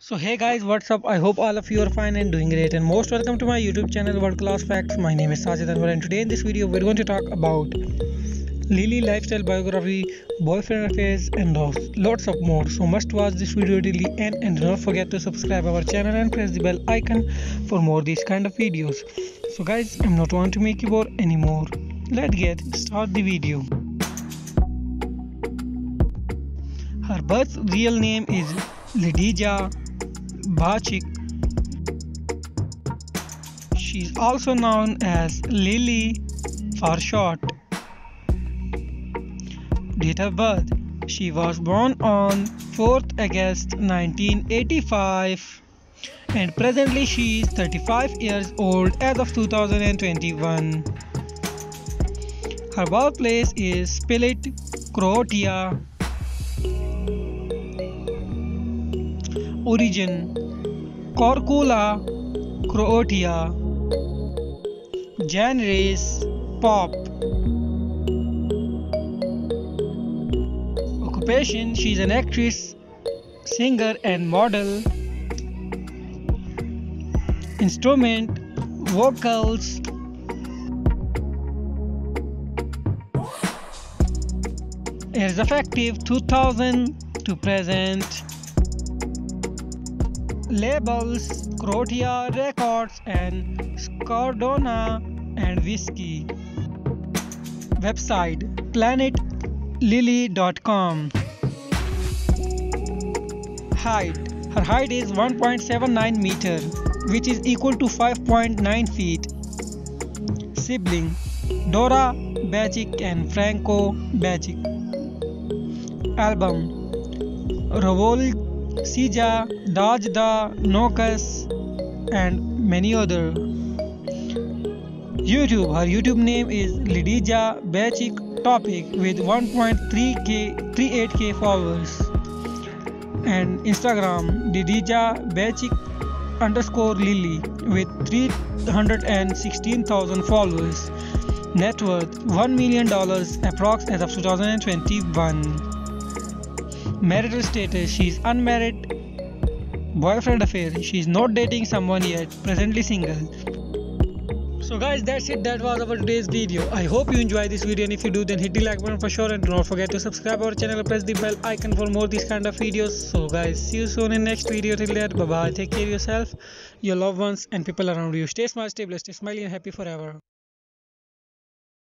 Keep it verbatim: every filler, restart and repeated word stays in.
So hey guys, what's up? I hope all of you are fine and doing great, and most welcome to my YouTube channel World Class Facts. My name is Sajid Anwar, and today in this video we're going to talk about Lily lifestyle biography, boyfriend affairs, and lots of more. So must watch this video till the end, and do not forget to subscribe our channel and press the bell icon for more these kind of videos. So guys, I'm not want to make you bored anymore. Let's get start the video. Her birth real name is Lidija Bachik. She is also known as Lily for short. Date of birth: she was born on fourth August nineteen eighty-five, and presently she is thirty-five years old as of two thousand twenty-one. Her birthplace is Split, Croatia. Origin: Korčula, Croatia. Genres: pop. Occupation: she is an actress, singer and model. Instrument: vocals. Years effective two thousand to present. Labels: Croatia Records and Scardona and Whiskey. Website: planet lily dot com. Height: her height is one point seven nine meter, which is equal to five point nine feet. Sibling: Dora Bachik and Franco Bachik. Album: Ravol Sija, Dajda, Nokas, and many other. YouTube: her YouTube name is Lidija Bachik Topic with one point three eight K followers. And Instagram: Lidija Bachik underscore Lily with three hundred sixteen thousand followers. Net worth one million dollars approx as of two thousand twenty-one. Marital status: she is unmarried. Boyfriend affair: she is not dating someone yet, presently single. So guys, that's it. That was our today's video. I hope you enjoy this video, and if you do, then hit the like button for sure, and do not forget to subscribe our channel and press the bell icon for more these kind of videos. So guys, see you soon in next video. Till then, bye bye. Take care of yourself, your loved ones, and people around you. Stay smart, stay blessed, stay smiling and happy forever.